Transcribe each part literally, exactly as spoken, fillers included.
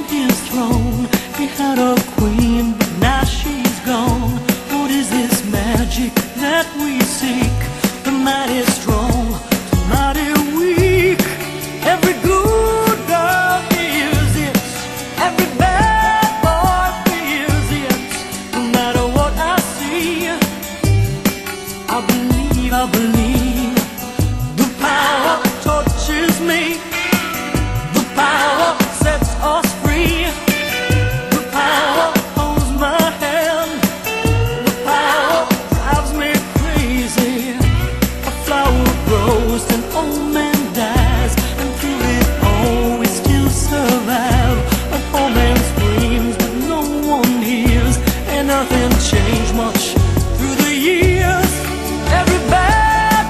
his throne. He had a queen, but now she's gone. What is this magic that we seek? The mighty strong, the mighty weak. Every good girl hears it, every bad boy fears it. No matter what I see, I believe, I believe. The power touches me, the power sets us free. The power holds my hand, the power drives me crazy. A flower grows, an old man dies, and through it all we still survive. A poor man screams, but no one hears, and nothing changed much through the years. Every bad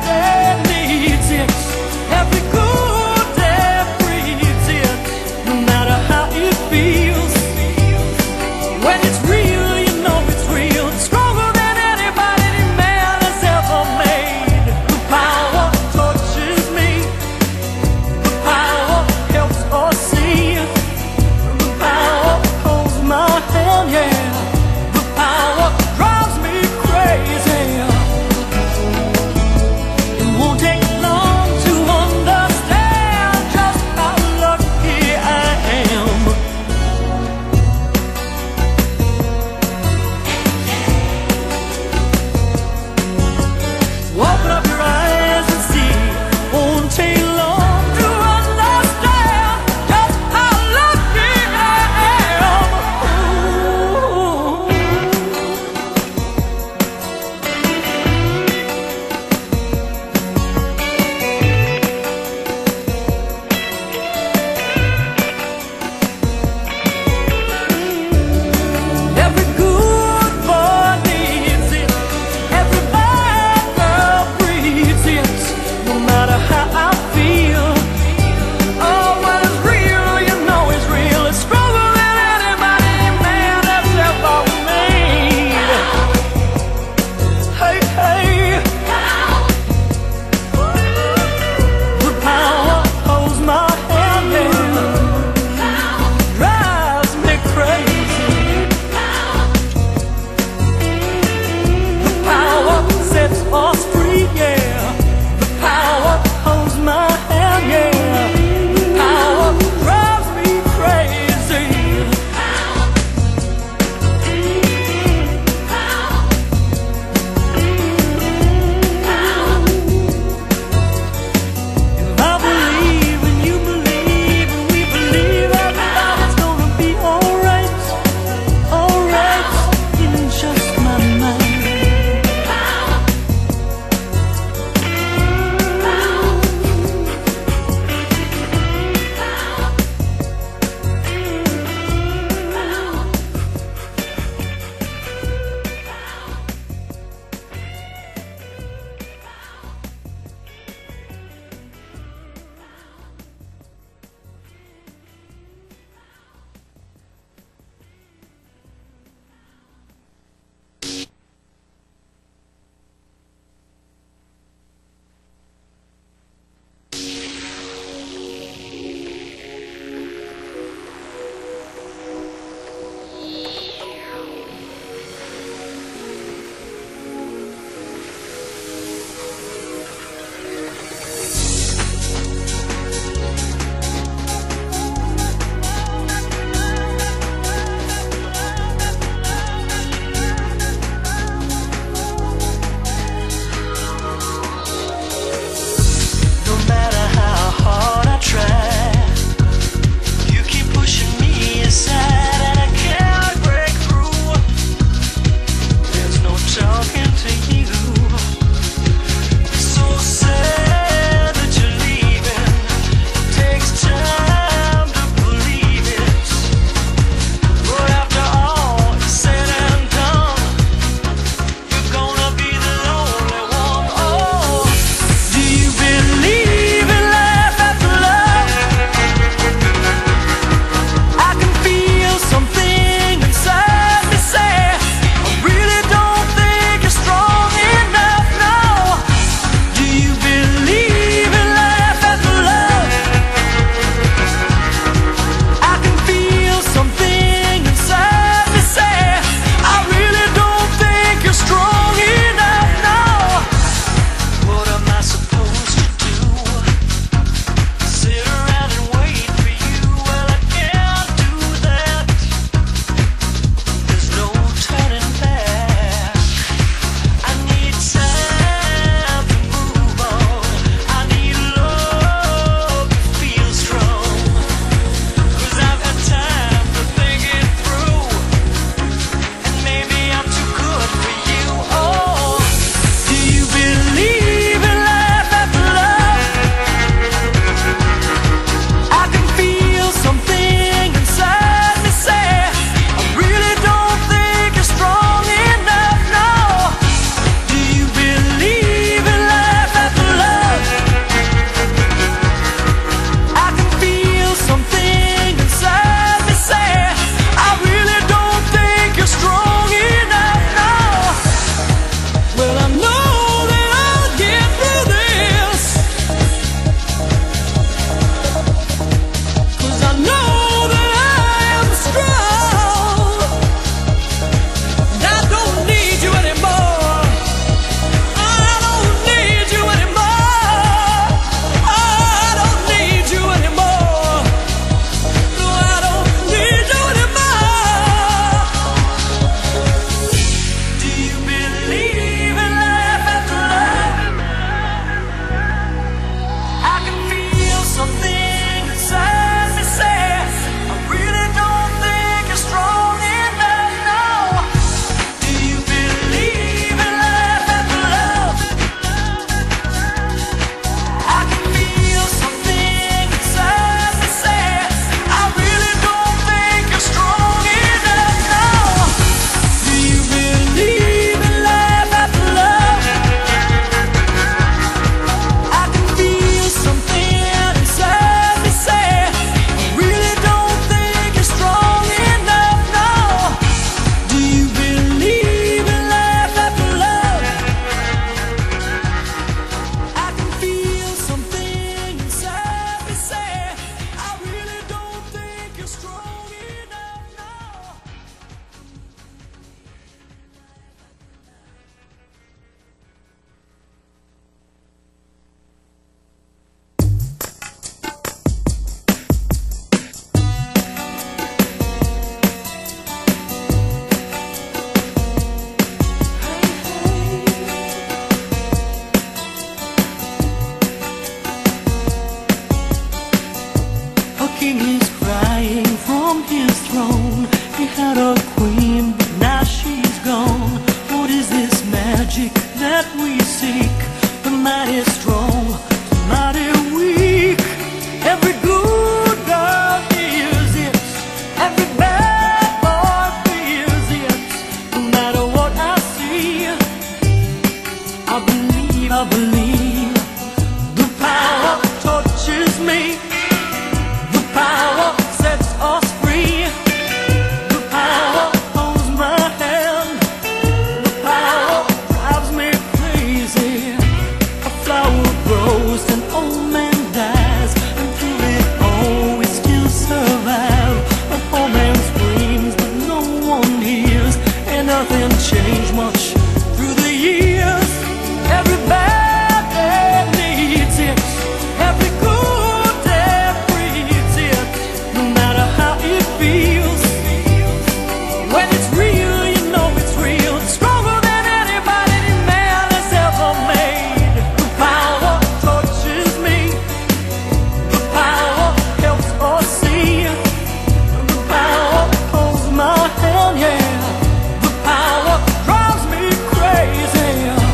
we seek. The mighty strong, the mighty weak. Every good girl hears it, every bad boy fears it. No matter what I see, I believe, I believe. The power touches me, the power sets us free. The power holds my hand, the power drives me crazy. A flower grows, an old man dies, and through it all we still survive. A poor man screams but no one hears, and nothing changed much through the years. Every bad day needs it, every good day breeds it. No matter how it feels, when it's real, you know it's real. It's stronger than anybody any man has ever made. The power touches me, the power helps us see. The power holds my hand, yeah. The power drives me crazy.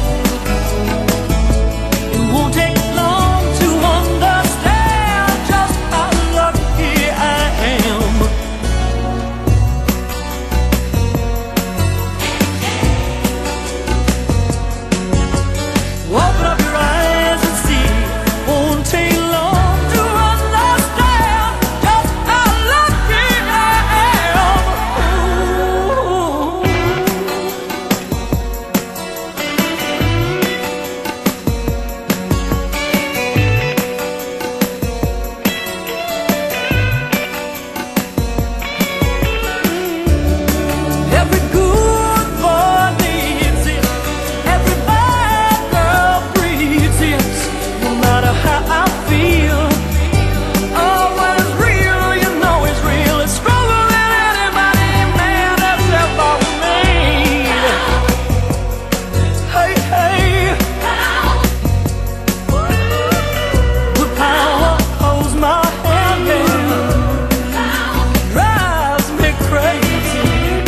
It won't take long to understand just how lucky I am. Open up your eyes and see. Won't take long to understand just how lucky I am. Ooh. Every good boy needs it, every bad girl breeds it. No matter how I feel, oh, when it's real, you know it's real. It's stronger than anybody man has ever made. Hey, hey, the power holds my hand, yeah. Drives me crazy.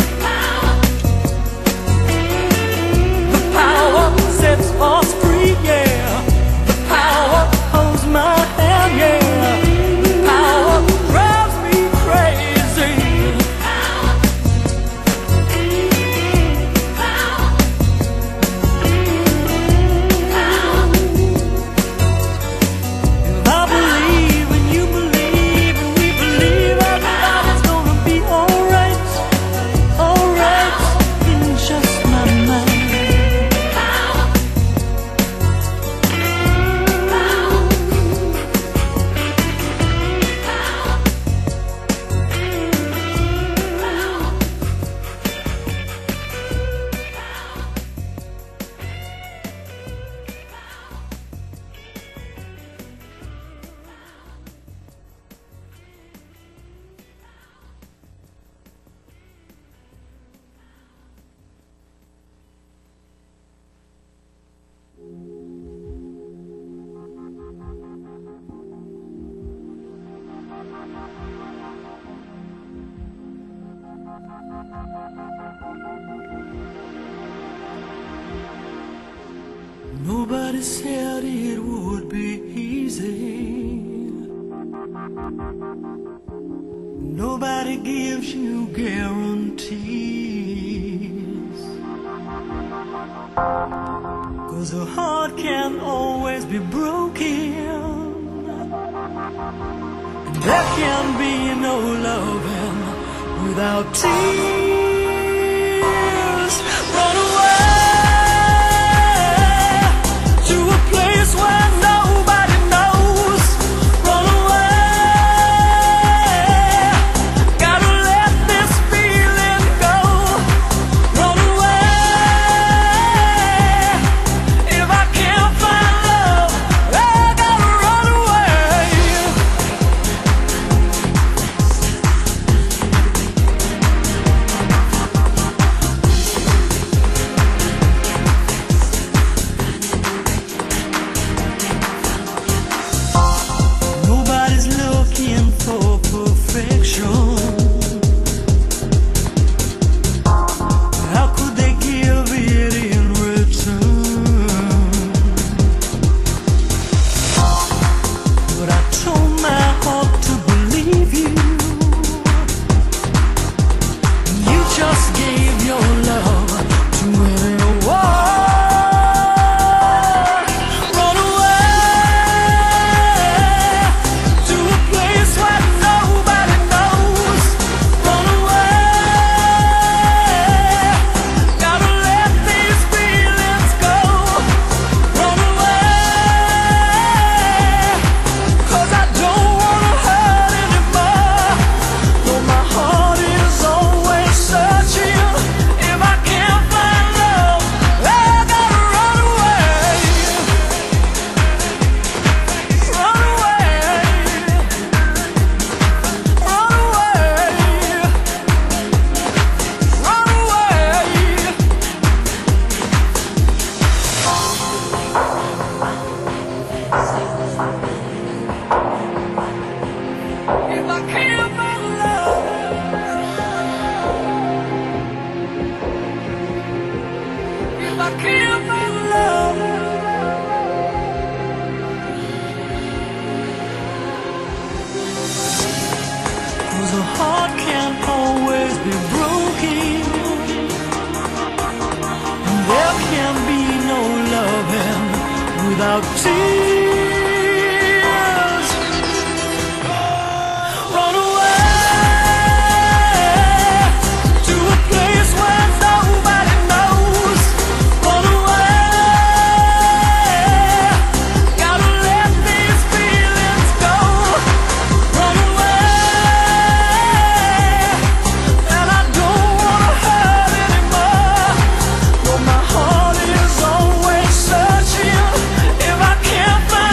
The power sets us free, yeah. The power holds my hand, yeah. The power drives me crazy. If I believe and you believe and we believe, everybody's gonna be alright, alright, in just my mind. Nobody said it would be easy. Nobody gives you guarantees, 'cause a heart can always be broken, and there can be no loving without tears. Run away to a place where nobody knows. Run away, gotta let this feeling go. Run away, if I can't find love, I gotta run away. without tears. Run away to a place where nobody knows. Run away, gotta let these feelings go. Run away, and I don't wanna hurt anymore. Though my heart is always searching, if I can't find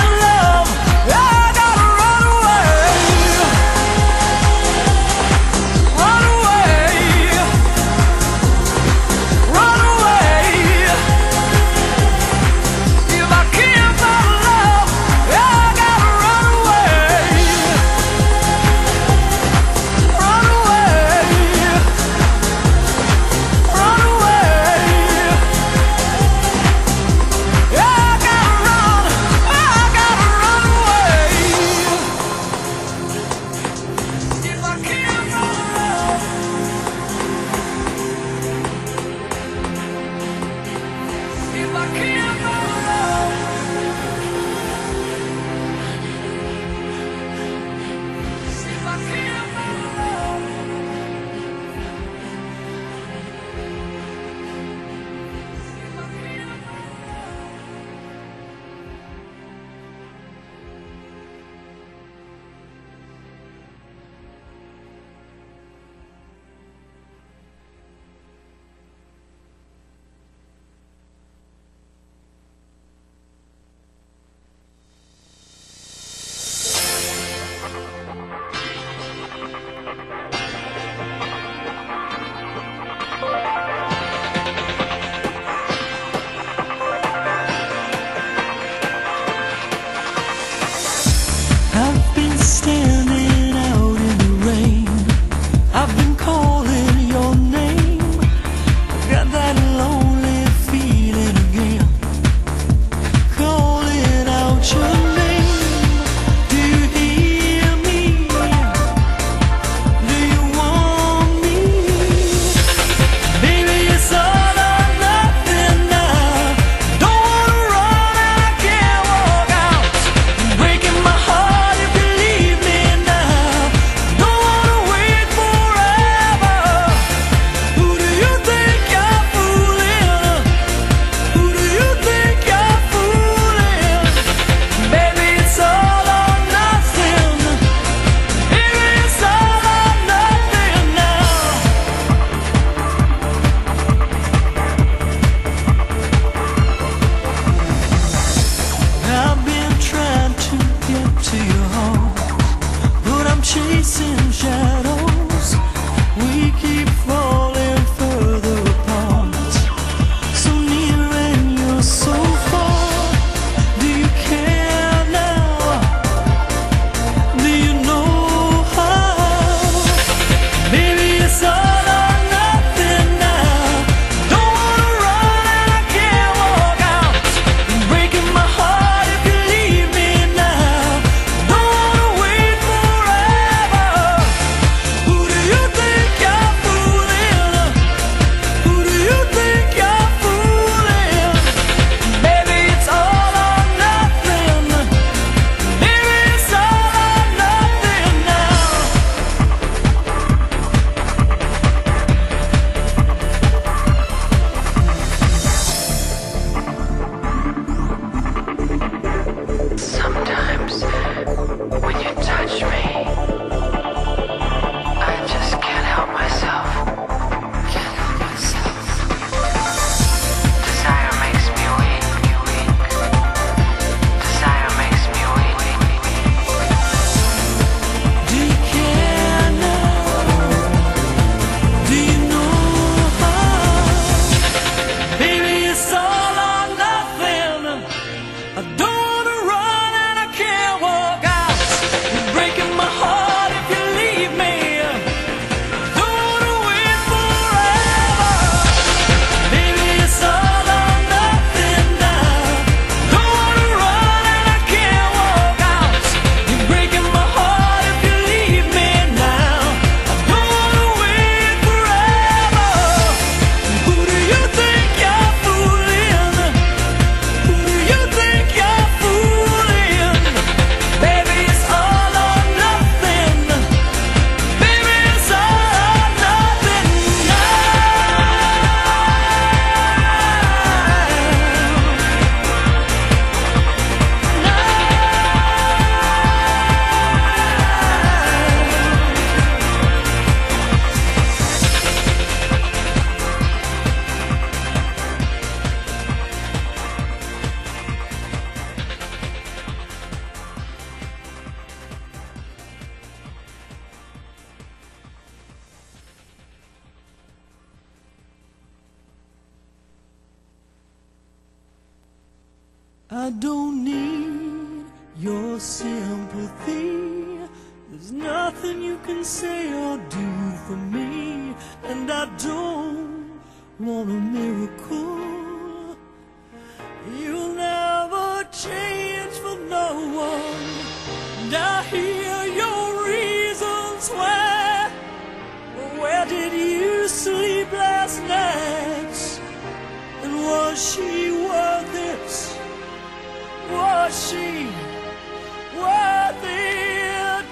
I don't need your sympathy. There's nothing you can say or do for me, and I don't want a miracle. You'll never change for no one, and I hear your reasons why. But where did you sleep last night? And was she worth it? Was she worth it?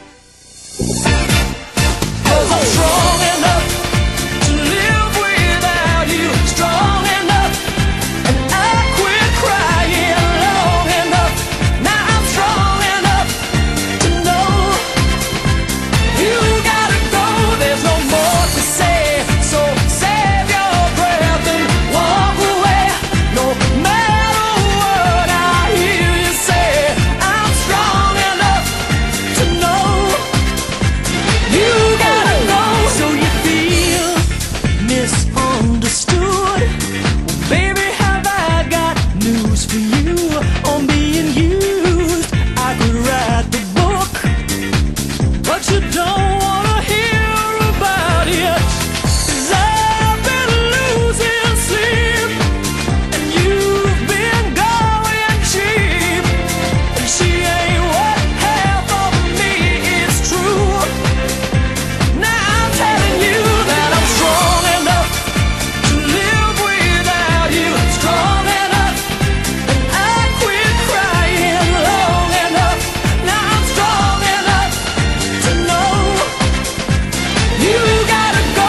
'Cause I'm strong enough to live without you, strong enough, and I quit crying long enough. Now I'm strong enough to know you gotta go, there's no more to say. So save your breath and walk away, no matter what I hear you say. I'm strong enough to know you gotta go. So you feel misunderstood? Well, baby, have I got news for you on being used. I could write the book, but you don't wanna hear about it. 'Cause I've been losing sleep, and you've been going cheap, and she ain't what half of me is true. Now I'm telling you that I'm strong enough to live without you, strong enough, and I quit crying long enough. Now I'm strong enough to know you gotta go.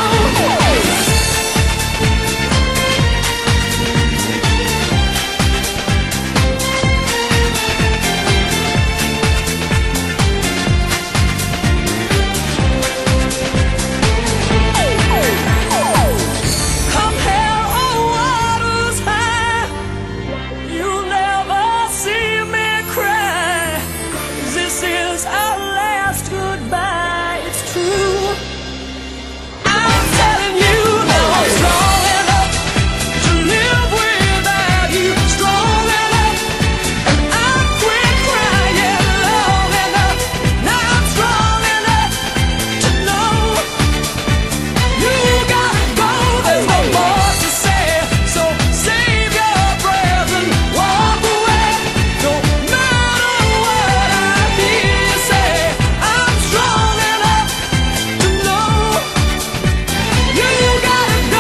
Come hell or waters high, you'll never see me cry. 'Cause this is our last goodbye, it's true. I'm telling you now I'm strong enough to live without you, strong enough, and I quit crying long enough. Now I'm strong enough to know you gotta go, there's no more to say. So save your breath and walk away, no matter what I hear you say. I'm strong enough to know you gotta go.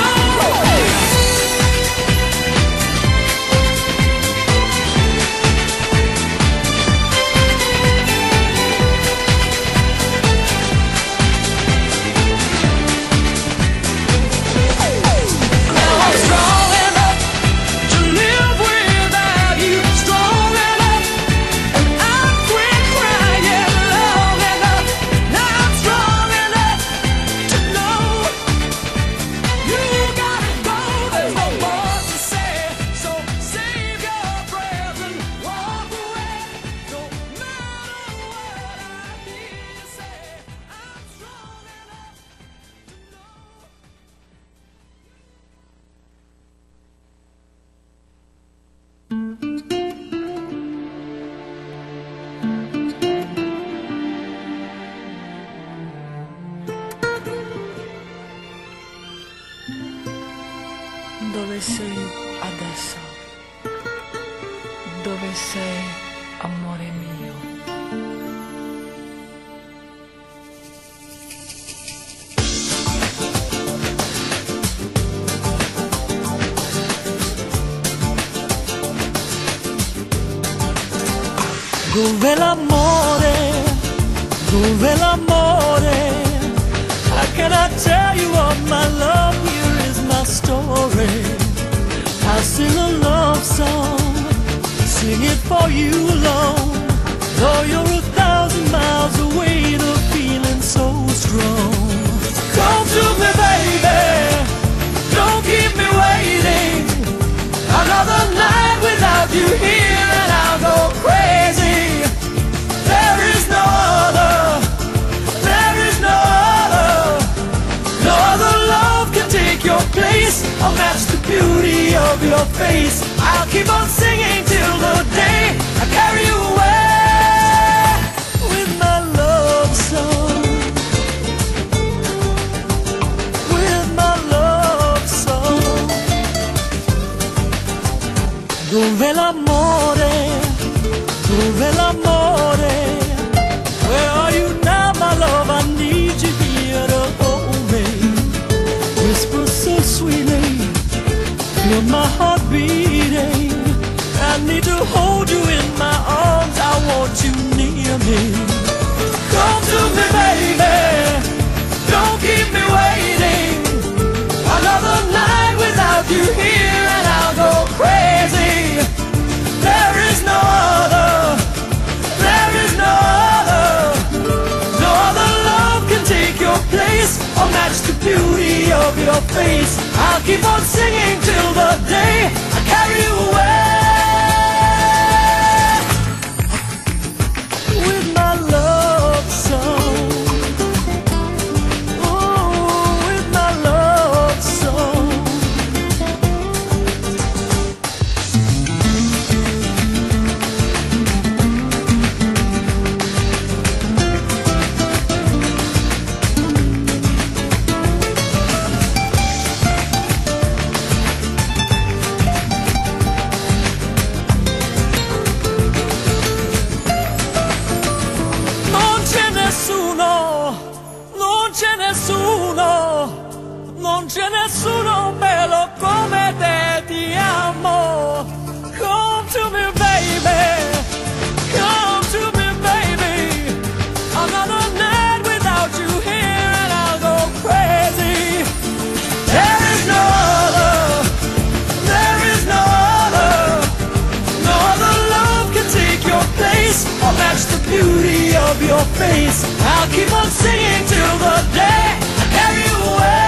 Now I'm strong enough to live without you, strong enough, and I quit crying long enough. Now I'm strong enough to know you gotta go, there's no more to say. So save your breath and walk away, no matter what I hear you say. I'm strong enough to know. Dove sei adesso? Dove sei, amore mio? Dove l'amore? Dove l'amore? How can I tell you of my love? Here is my story. I'll sing a love song, sing it for you alone. Though you're a thousand miles away, the feeling's so strong. Come to me, baby, don't keep me waiting. Another night without you here and I'll go crazy. There is no other, there is no other, no other love can take your place or match the beauty of your face. I'll keep on singing till the l'amore, dove l'amore? Where are you now, my love? I need you here to hold me. Whisper so sweetly, feel my heart beating. I need to hold you in my arms, I want you near me. Come to me, baby, don't keep me waiting. Another night without you here and I'll go crazy. There is no other, there is no other. No other love can take your place or match the beauty of your face. I'll keep on singing till the day I carry you away. With my love song, oh, with my love song. Non c'è nessuno bello come te, ti amo. Come to me, baby, come to me, baby. Another night without you here and I'll go crazy. There is no other, there is no other. No other love can take your place or match the beauty of your face. I'll keep on singing till the day I carry you away.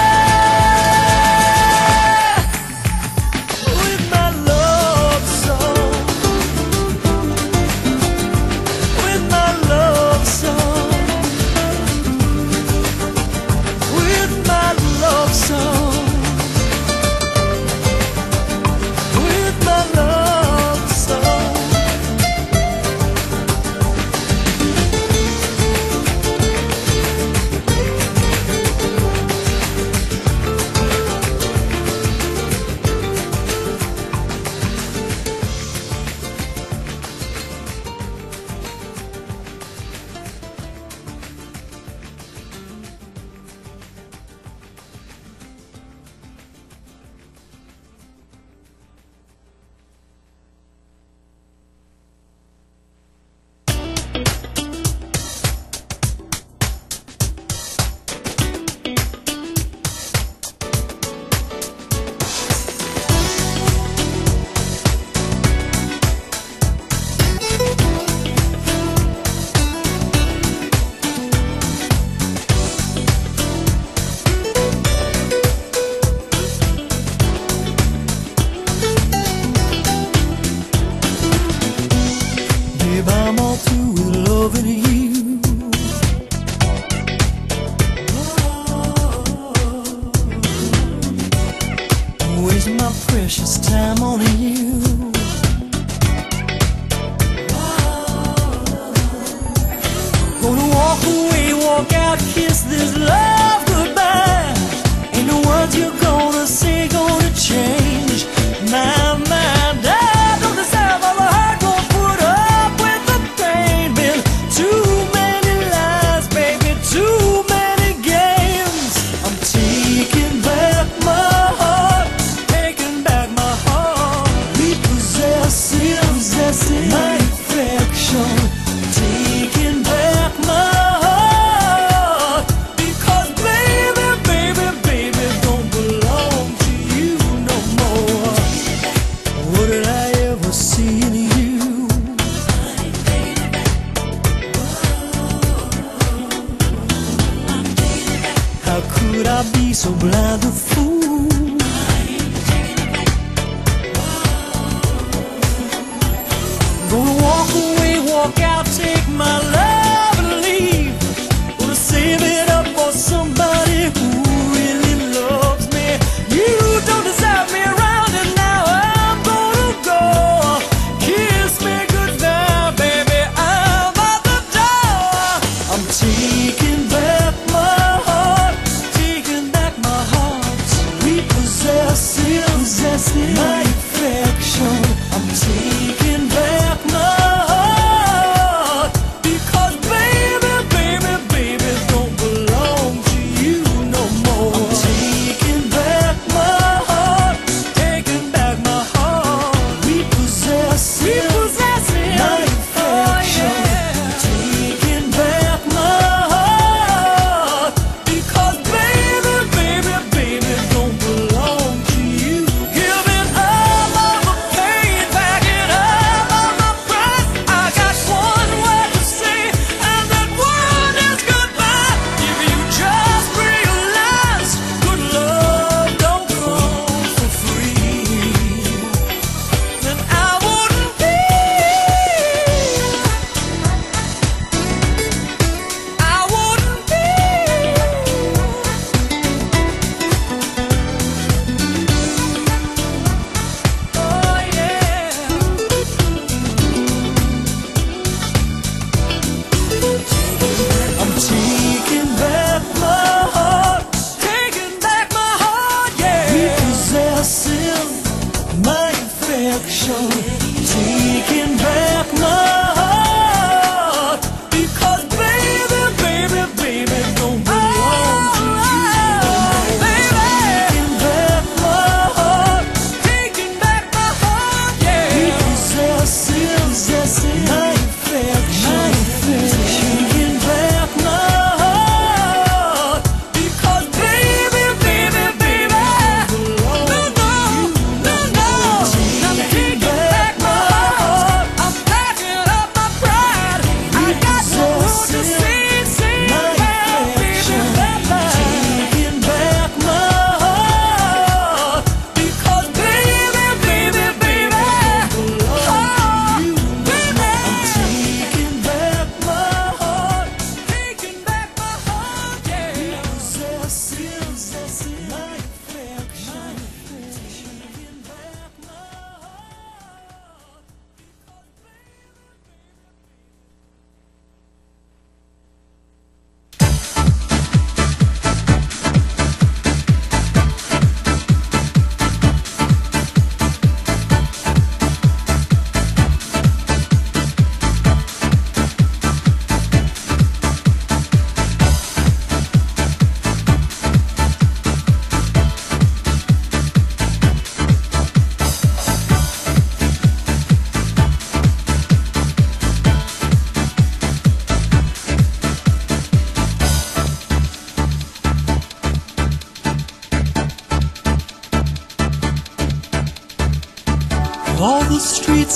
Precious time on you. Gonna walk away, walk out, kiss this love goodbye. Ain't no words you're gonna say gonna change my mind. I don't deserve all the hurt, won't put up with the pain. Been too many lies, baby, too many games. I'm taking back my heart, taking back my heart. Repossessing, possessing my affection, taking back my heart. Because baby, baby, baby don't belong to you no more. What did I ever see in you? How could I be so blind a fool? Gonna walk away, walk out, take my love and leave. Gonna save it up for somebody who really loves me. You don't deserve me around and now I'm gonna go. Kiss me goodbye, baby, I'm at the door. I'm taking back my heart, taking back my heart.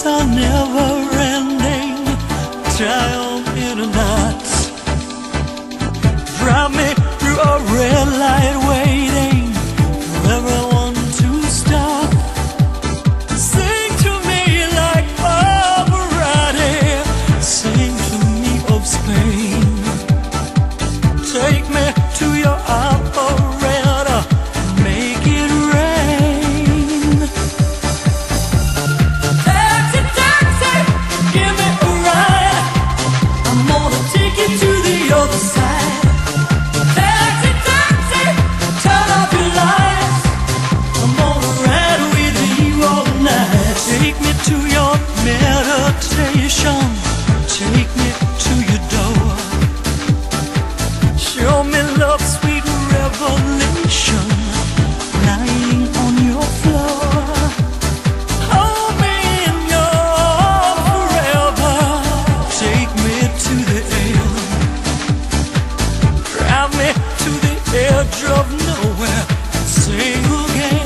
nights are never ending, triumph in the nights. Drive me through a red light waiting for everyone to stop. Sing to me like Pavarotti, sing to me of Spain. Take me to your operator, make it rain. Taxi, taxi, give me a ride, I'm gonna take you to the other side. Taxi, taxi, turn off your lights, I'm gonna ride with you all night. Take me to your meditation, take me to your door. Show me love's sweet revelation, lying on your floor. Hold me in your arms forever, take me to the end. Drive me to the edge of nowhere, sing again.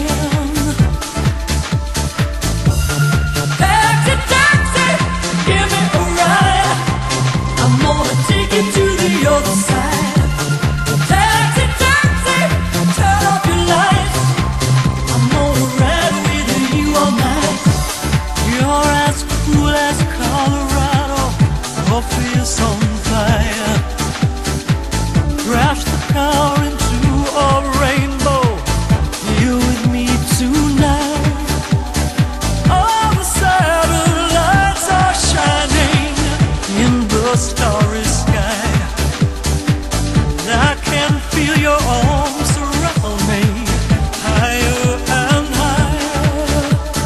Taxi, taxi, give me a ride, I'm gonna take you to the other side. Taxi, taxi, turn off your lights, I'm gonna ride with you all night. You're as cool as Colorado, your face on fire. Crash the car into a rainbow, you with me tonight. All the satellites are shining in the starry sky. I can feel your arms around me, higher and higher.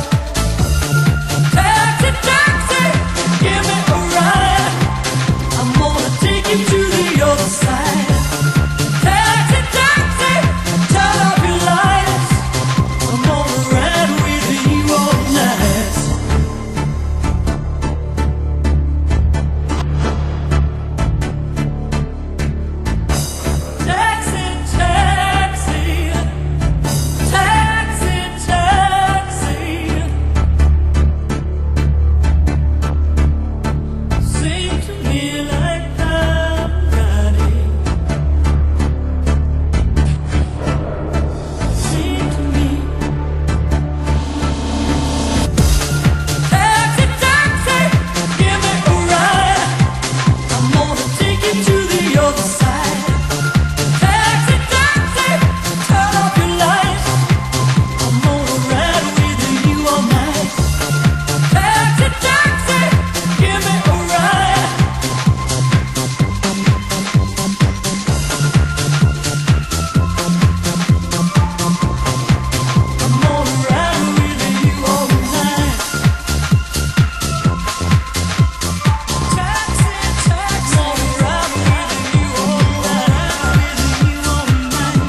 Taxi, taxi, give me a ride, I'm gonna take you to the other side. Taxi, taxi, turn off your lights, I'm gonna ride with you all night. Taxi, taxi, taxi, taxi, sing to me like I'm riding. Sing to me. Taxi, taxi, give me a ride, I'm gonna take you to the other side. Taxi, taxi, turn off your lights, I'm gonna ride with you all night. Taxi, taxi, give me a ride. I'm gonna ride with you all night. Taxi, taxi, ride with you all night, with you all night.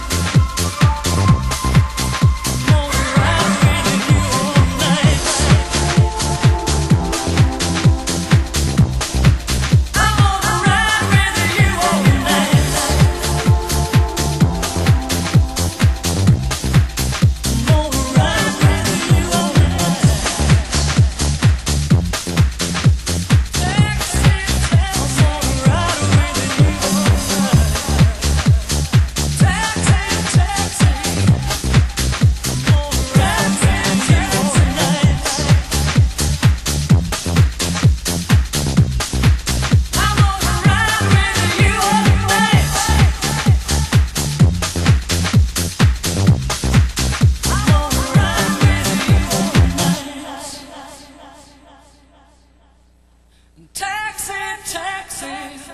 Gonna ride with you all night. I'm gonna ride with you all night. Gonna ride with you all night. Taxi, taxi, I'm gonna ride with you all night. Taxi, taxi, gonna ride with you all night. I'm gonna ride with you all night. I'm gonna ride with you all night. Taxi, taxi.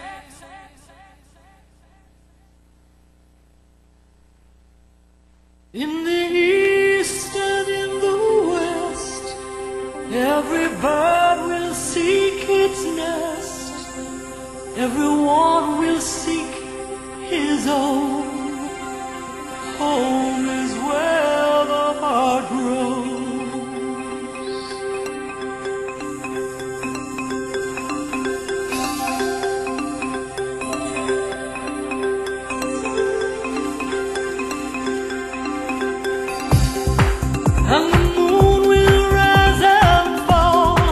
In the east and in the west, every bird will seek its nest, everyone will seek his own. Home is where the heart grows. And the moon will rise and fall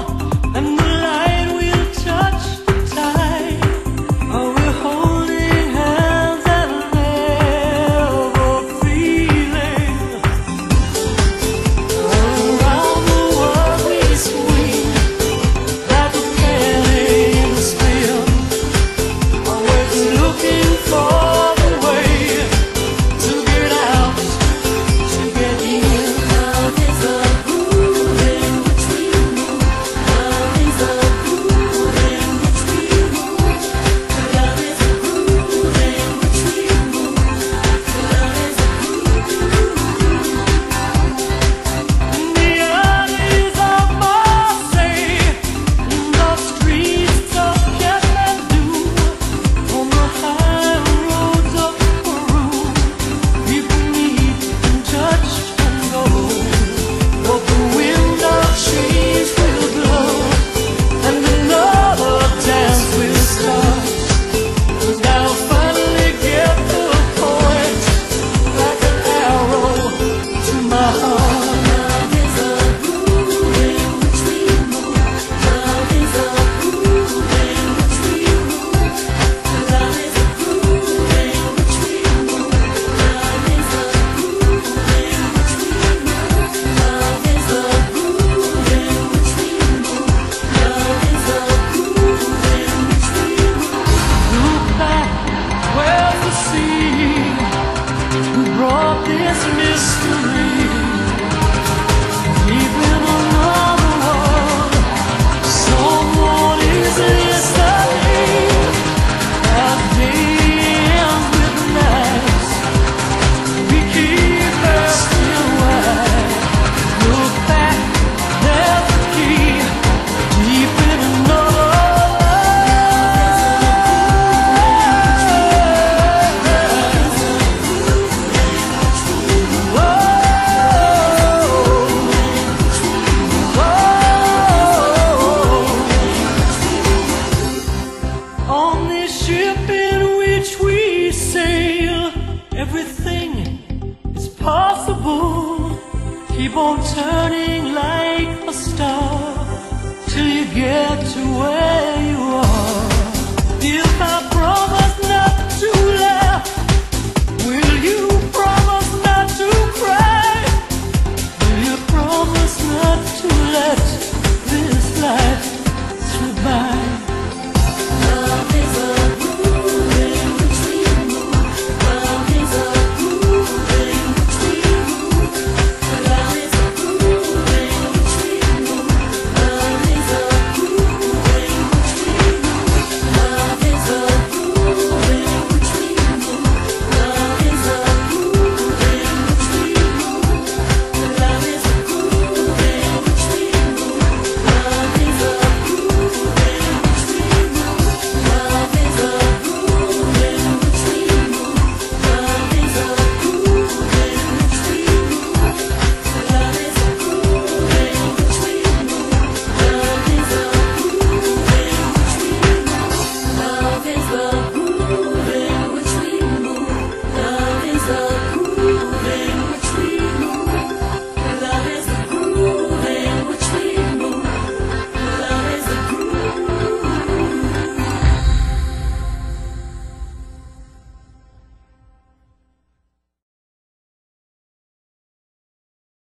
get to where